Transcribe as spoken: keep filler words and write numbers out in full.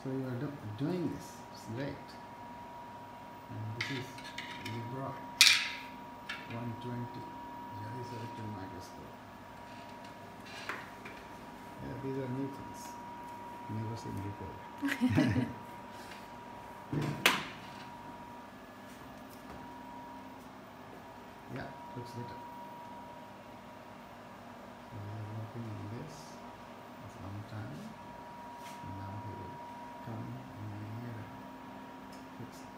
So you are do doing this. It's great. And this is Libra one twenty Zeiss electron microscope. Yeah, these are new things. Never seen before. Yeah, looks better. So we are working on this. It's a long time. And now he will come in here and fix it.